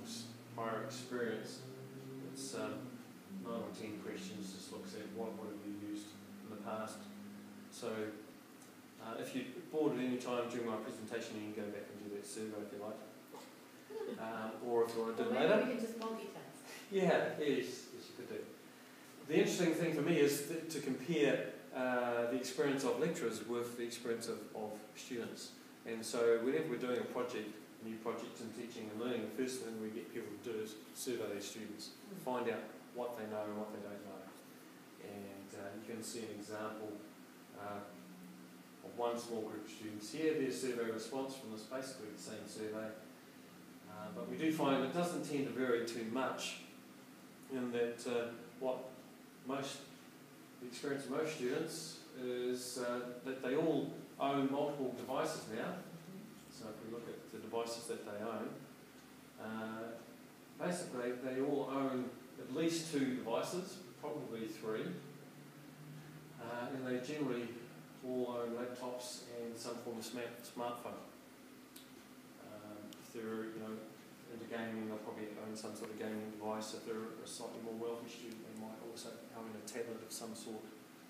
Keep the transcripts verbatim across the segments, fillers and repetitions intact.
prior experience. It's um, nine or ten questions, just looks at what, what have you used in the past. So uh, if you're bored at any time during my presentation, you can go back and do that survey if you like. Um, or if you want to do it later. We can just multitask. Yeah, yes, yes, you could do. The interesting thing for me is th to compare uh, the experience of lecturers with the experience of, of students. And so whenever we're doing a project, a new project in teaching and learning, the first thing we get people to do is survey their students, find out what they know and what they don't know. And uh, you can see an example uh, of one small group of students here. Their survey response from this, basically the same survey. Uh, but we do find it doesn't tend to vary too much in that uh, what most, the experience of most students is uh, that they all own multiple devices now. So if we look at the devices that they own, uh, basically they all own at least two devices, probably three, uh, and they generally all own laptops and some form of smart smartphone. Um, if they're, you know, into gaming, they'll probably own some sort of gaming device. If they're a slightly more wealthy student, they might also own a tablet of some sort.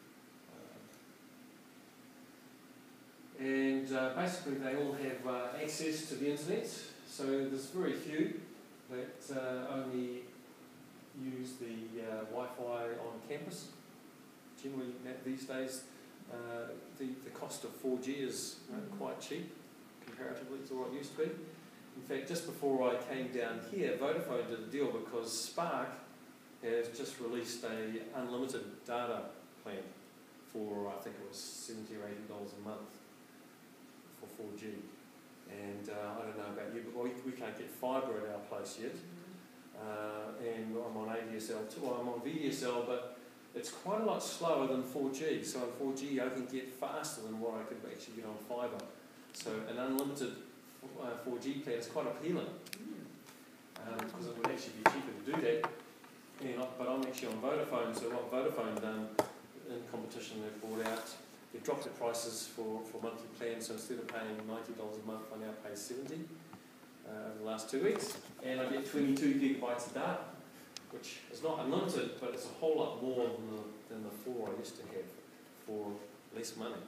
Uh, and uh, basically they all have uh, access to the internet, so there's very few that uh, only use the uh, Wi-Fi on campus. Generally these days uh, the, the cost of four G is you know, quite cheap comparatively to what it used to be. In fact, just before I came down here, Vodafone did a deal because Spark has just released a unlimited data plan for, I think it was seventy or eighty dollars a month for four G. And uh, I don't know about you, but we, we can't get fibre at our place yet. Uh, and I'm on A D S L too, I'm on V D S L, but it's quite a lot slower than four G. So on four G I can get faster than what I could actually get on fibre. So an unlimited Uh, four G plan is quite appealing um, because it would actually be cheaper to do that. And, but I'm actually on Vodafone, so what Vodafone done in competition, they've brought out, they've dropped the prices for, for monthly plans, so instead of paying ninety dollars a month, I now pay seventy dollars uh, over the last two weeks, and I get twenty-two gigabytes of data, which is not unlimited, but it's a whole lot more than the, than the four I used to have for less money.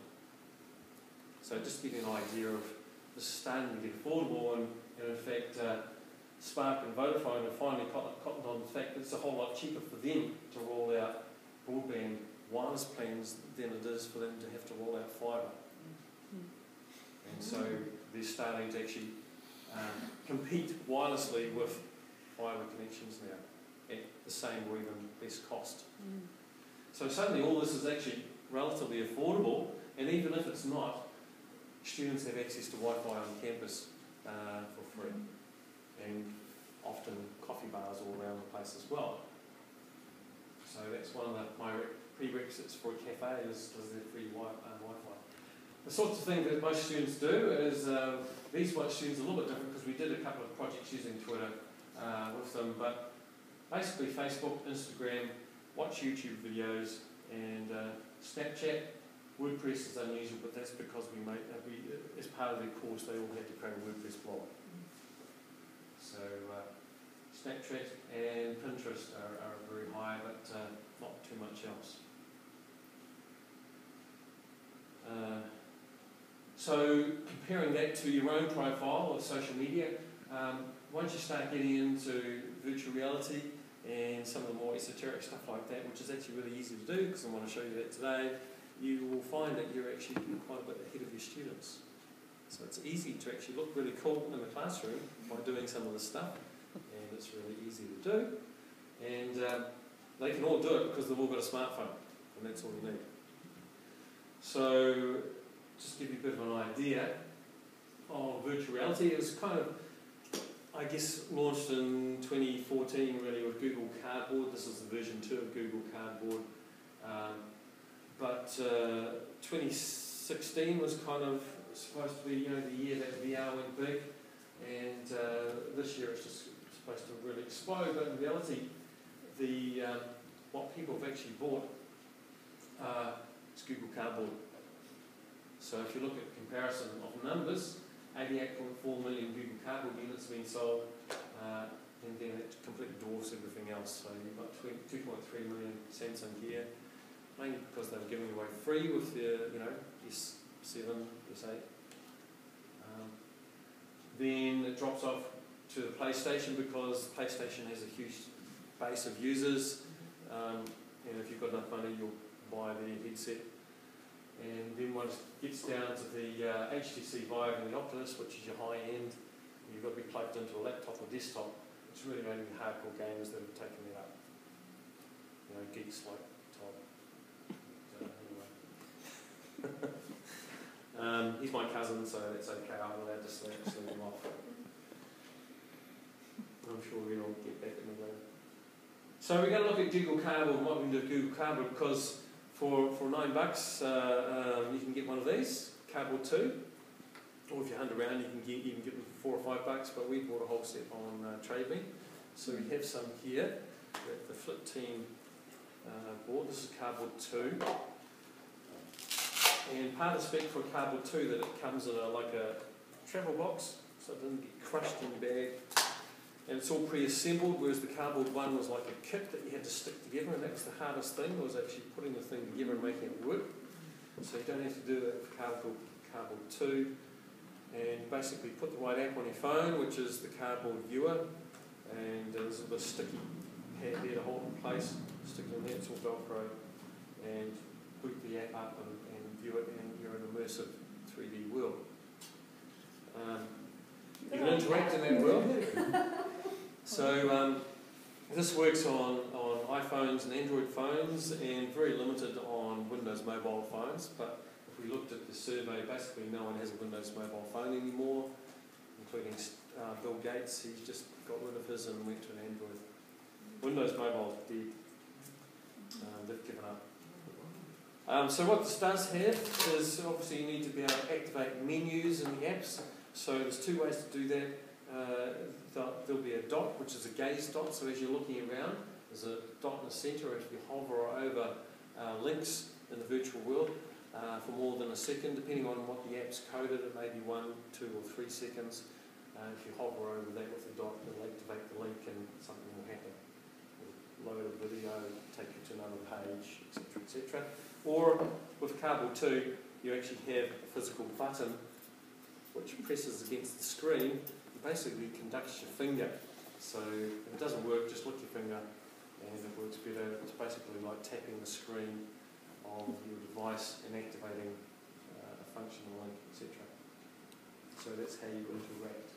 So just to give you an idea of is starting to get affordable, and, and in fact uh, Spark and Vodafone have finally cottoned on the fact that it's a whole lot cheaper for them to roll out broadband wireless plans than it is for them to have to roll out fibre. And so they're starting to actually um, compete wirelessly with fibre connections now at the same or even less cost. So suddenly all this is actually relatively affordable, and even if it's not, students have access to Wi-Fi on campus uh, for free, and often coffee bars all around the place as well. So that's one of the, my prerequisites for a cafe is does there free wi uh, Wi-Fi. The sorts of things that most students do is, uh, these one students are a little bit different because we did a couple of projects using Twitter uh, with them, but basically Facebook, Instagram, watch YouTube videos, and uh, Snapchat. WordPress is unusual, but that's because we make, uh, we, uh, as part of their course, they all had to create a WordPress blog. So uh, Snapchat and Pinterest are, are very high, but uh, not too much else. Uh, so comparing that to your own profile of social media, um, once you start getting into virtual reality and some of the more esoteric stuff like that, which is actually really easy to do because I want to show you that today, you will find that you're actually quite a bit ahead of your students. So it's easy to actually look really cool in the classroom by doing some of this stuff, and it's really easy to do. And um, they can all do it because they've all got a smartphone, and that's all you need. So just to give you a bit of an idea of virtual reality, it was kind of, I guess, launched in twenty fourteen really with Google Cardboard. This is the version two of Google Cardboard. Um, But uh, twenty sixteen was kind of supposed to be, you know, the year that V R went big, and uh, this year it's just supposed to really explode. But in reality, the um, what people have actually bought uh, is Google Cardboard. So if you look at comparison of numbers, eighty-eight point four million Google Cardboard units have been sold. Uh, and then it completely dwarfs everything else. So you've got two point three million Samsung here, mainly because they were giving away free with their, you know, S seven, S eight. Um, then it drops off to the PlayStation because PlayStation has a huge base of users, um, and if you've got enough money, you'll buy the headset. And then once it gets down to the uh, H T C Vive and the Oculus, which is your high end, you've got to be plugged into a laptop or desktop. It's really only the hardcore gamers that have taken it up. You know, geeks like Todd. So, anyway. um, he's my cousin, so it's okay. I'm allowed to sleep, sleep him off. I'm sure we'll all get back in the room. So we're going to look at Google Cardboard and what we can do with Google Cardboard, because for, for nine bucks uh, um, you can get one of these, Cardboard two, or if you hunt around you can get, you can get them for four or five bucks, but we bought a whole set on uh, TradeMe. So we have some here, the Flip Team uh, board. This is Cardboard two. And part of the spec for Cardboard two that it comes in a, like a travel box, so it doesn't get crushed in your bag. And it's all pre-assembled, whereas the Cardboard one was like a kit that you had to stick together, and that was the hardest thing, was actually putting the thing together and making it work. So you don't have to do that with Cardboard, Cardboard two. And basically put the right app on your phone, which is the Cardboard viewer, and there's a bit of sticky pad there to hold in place, stick it in there, it's all Velcro, and boot the app up and, and view it, and you're in an immersive three D world. Um, you can interact in that world. So um, this works on, on iPhones and Android phones, and very limited on Windows mobile phones, but if we looked at the survey, basically no one has a Windows mobile phone anymore, including uh, Bill Gates. He's just got rid of his and went to an Android. Windows mobile is dead. Um, they've given up. Um, so what this does have is, obviously you need to be able to activate menus in the apps. So there's two ways to do that. Uh, there'll be a dot, which is a gaze dot, so as you're looking around, there's a dot in the centre. If you hover over uh, links in the virtual world uh, for more than a second, depending on what the app's coded, it may be one, two or three seconds. Uh, if you hover over that with the dot, it'll activate the link and something will happen. It'll load a video, take you to another page, et cetera, et cetera. Or with Cardboard two, you actually have a physical button which presses against the screen and basically conducts your finger. So if it doesn't work, just lick your finger and it works better. It's basically like tapping the screen of your device and activating uh, a functional link, et cetera. So that's how you interact.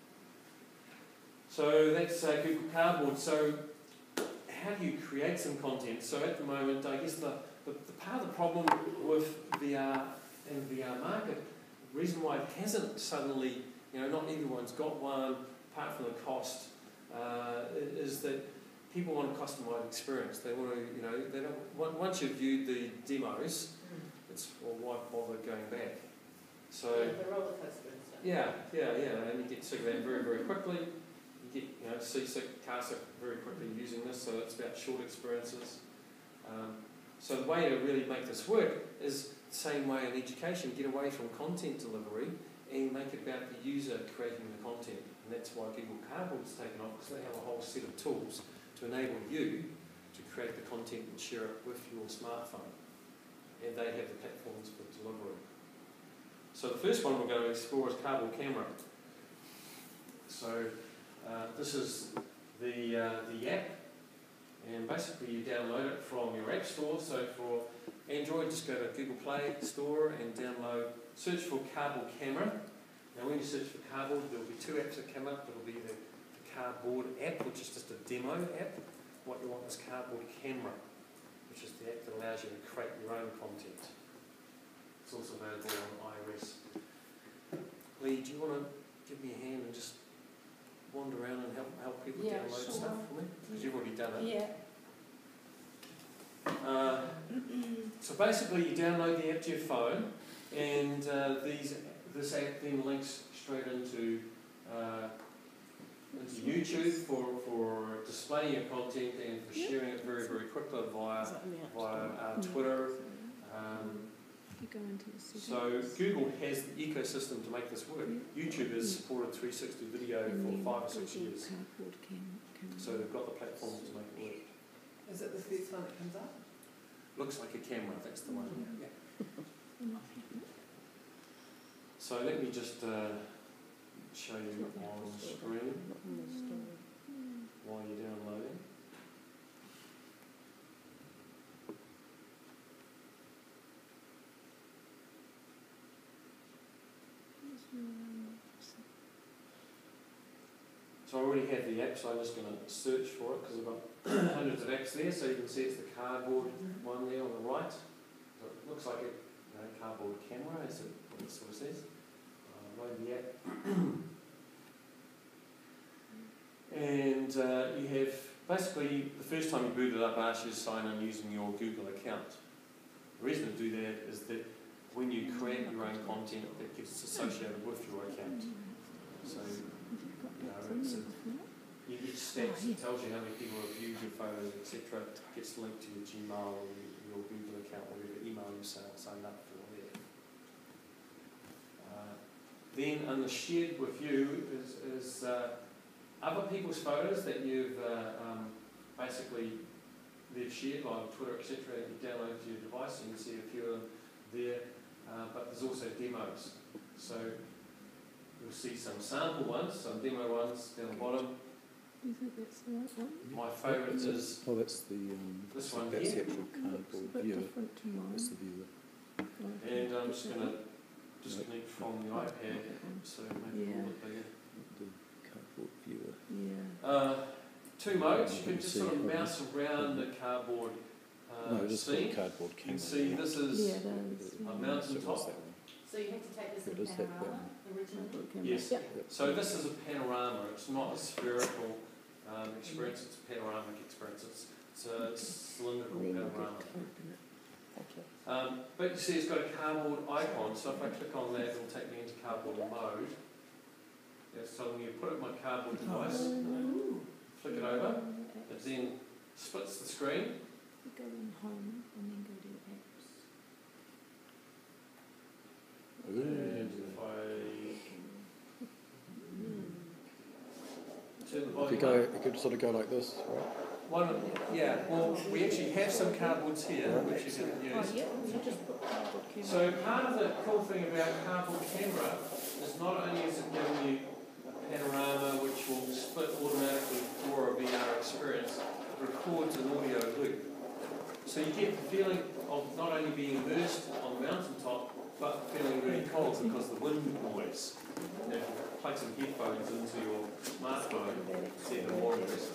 So that's uh, Google Cardboard. So how do you create some content? So at the moment, I guess the, the, the part of the problem with V R and the V R market, the reason why it hasn't suddenly, you know, not everyone's got one, apart from the cost, uh, is that people want a customized experience. They want to, you know, they don't. Once you've viewed the demos, it's, well, why bother going back? So yeah, the roller coaster and stuff. Yeah, yeah, yeah, and you get sick of that very, very quickly. You get, you know, seasick, car sick very quickly using this. So it's about short experiences. Um, so the way to really make this work is the same way in education. Get away from content delivery and make it about the user creating the content. And that's why Google Cardboard's taken off, because they have a whole set of tools to enable you to create the content and share it with your smartphone. And they have the platforms for delivery. So the first one we're going to explore is Cardboard Camera. So uh, this is the, uh, the app, and basically you download it from your app store. So for Android, just go to Google Play Store and download, search for Cardboard Camera. Now when you search for Cardboard, there will be two apps that come up. There will be the, the Cardboard app, which is just a demo app. What you want is Cardboard Camera, which is the app that allows you to create your own content. It's also available on iOS. Lee, do you want to give me a hand and just wander around and help help people Yeah, download sure. stuff for me? Because you've already done it. Yeah. Uh, so basically, you download the app to your phone, and uh, these this app then links straight into uh, into YouTube for for displaying your content and for sharing it very very quickly via via uh, Twitter. Um, You go into the settings. So Google has the ecosystem to make this work. YouTube has supported three sixty video And for then five or six Google years. Cardboard Camera. So they've got the platforms to make it work. Is it the first one that comes up? Looks like a camera, that's the one. Yeah. So let me just uh, show you on screen while you're downloading. So I already have the app, so I'm just going to search for it because I've got hundreds of apps there. So you can see it's the cardboard one there on the right. So it looks like a you know, cardboard camera, is it, what it sort of says. Uh, load the app. And uh, you have, basically, the first time you boot it up, it asks you to sign in using your Google account. The reason to do that is that when you create your own content, that gets associated with your account. So, you know, it's a, you get stats, it tells you how many people have viewed your photos, et cetera. It gets linked to your Gmail or your Google account, whatever email you signed up for there. Uh, then, in the shared with you is, is uh, other people's photos that you've uh, um, basically they've shared on Twitter, et cetera. You download to your device and you can see a few of them there. Uh, but there's also demos. So you'll see some sample ones, some demo ones down the bottom. Do you think that's the right one? My favourite is oh, that's the um, this one that's here. the actual cardboard It's a bit viewer. different to mine. That's the viewer. And I'm just going to disconnect from the iPad so maybe Yeah. a little bit bigger. The cardboard viewer. Yeah. Uh, two modes. You can You just see sort of it, mouse around the cardboard uh, no, it's scene. the cardboard You camera. can see this is Yeah, it is. a Yeah. mountain So what's top. that one? So you have to take this What in is that panorama originally? Okay. Yes. Yep. Yep. So this is a panorama. It's not a spherical um, experience. It's a panoramic experience. It's, it's a cylindrical Really panorama. good to open it. Thank you. Um, but you see it's got a cardboard icon, so if I click on that, it'll take me into cardboard mode. It's telling me to put it in my cardboard device, Ooh. flick it over, it then splits the screen. You go in home and then go to your apps. And if I turn the If volume you go, up, you could sort of go like this, right? one, yeah, well, we actually have some cardboards here, which you can Oh, use. yeah, you just put cardboard camera. So part of the cool thing about cardboard camera is not only is it giving you a panorama which will split automatically for a V R experience, it records an audio loop. So you get the feeling of not only being immersed on the mountaintop, but feeling really cold because of the wind noise. And if you plug some headphones into your smartphone, it's even more impressive.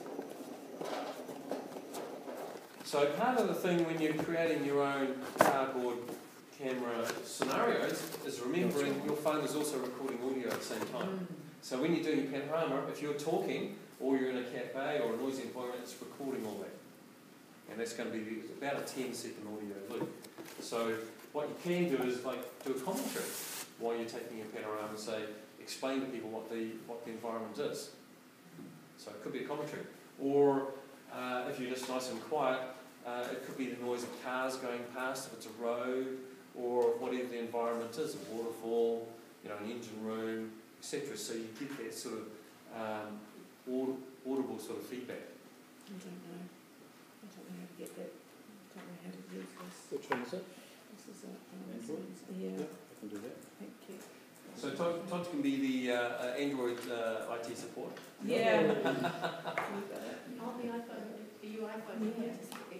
So part of the thing when you're creating your own cardboard camera scenarios is remembering your phone is also recording audio at the same time. So when you're doing your panorama, if you're talking or you're in a cafe or a noisy environment, it's recording all that. And that's going to be about a ten second audio loop. So what you can do is like do a commentary while you're taking your panorama and say, explain to people what the what the environment is. So it could be a commentary. Or uh, if you're just nice and quiet, uh, it could be the noise of cars going past if it's a road, or whatever the environment is, a waterfall, you know, an engine room, et cetera. So you get that sort of um, aud audible sort of feedback. I don't know. I don't know how to get that. I don't know how to use this. Which one is it? This is a, um, Android? yeah, I can do that. thank you. So Todd, Todd can be the uh, uh, Android uh, I T support. Yeah. I'll be iPhone. Are you iPhone? Yeah.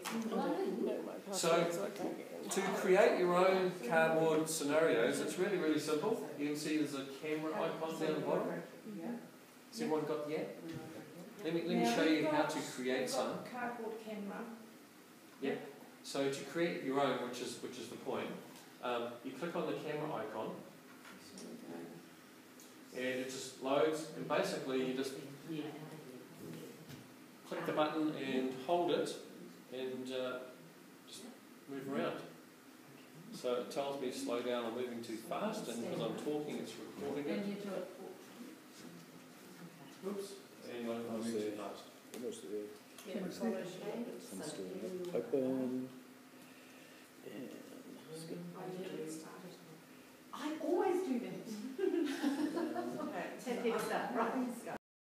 So to create your own cardboard scenarios, it's really, really simple. You can see there's a camera icon down the bottom. Yeah. Has everyone got the app? Let me, let me Now, show you we've how got- to create we've some. got cardboard camera. So to create your own, which is which is the point, um, you click on the camera icon and it just loads, and basically you just click the button and hold it and uh, just move around. So it tells me to slow down, I'm moving too fast, and because I'm talking it's recording it. And you do it. Oops. And I'm moving too fast. Almost there. Yeah, it follows you. I'm still open.